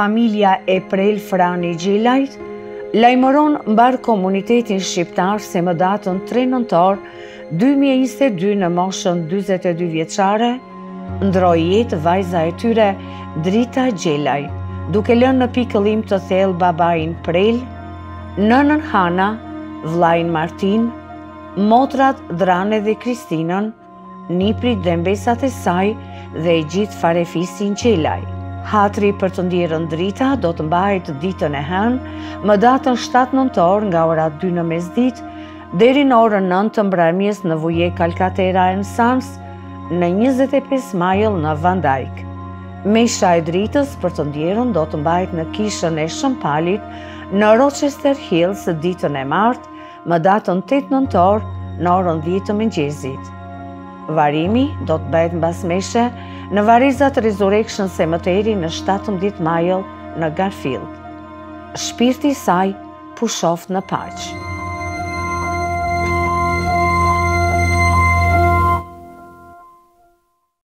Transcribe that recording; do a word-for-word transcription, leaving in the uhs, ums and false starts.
familja e Prel Frani Gjilajt lajmëron mbar komunitetin shqiptar se më datën tre nëntor dy mijë e njëzet e dy në moshën dyzet e dy vjeçare ndroi jetë vajza e tyre Drita Gjelaj, duke lënë në pikëllim të thellë babain Prel, nënën Hana, vllain Martin, motrat Drane dhe Kristinën, niprit dhe mbesat e saj dhe e gjithë farefisin Gjelaj. Hatri për të ndjerën Drita do të mbahet ditën e hënë, më datën shtatë nëntor nga ora dy në mesditë deri në orën nëntë të mbrëmjes në Vuje Kalkatera e Sans, në njëzet e pesë majëll në Van Dijk. Mesha e Dritës për të ndjerën do të mbahet në kishën e Shëmpalit në Rochester Hills ditën e martë, më datën tetë nëntor në orën dhjetë të mëngjesit. Varimi do të bëhet mbas meshe në varrezat Resurrection Cemetery në shtatëmbëdhjetë majëll në Garfield. Shpirti i saj pushoft në paqë.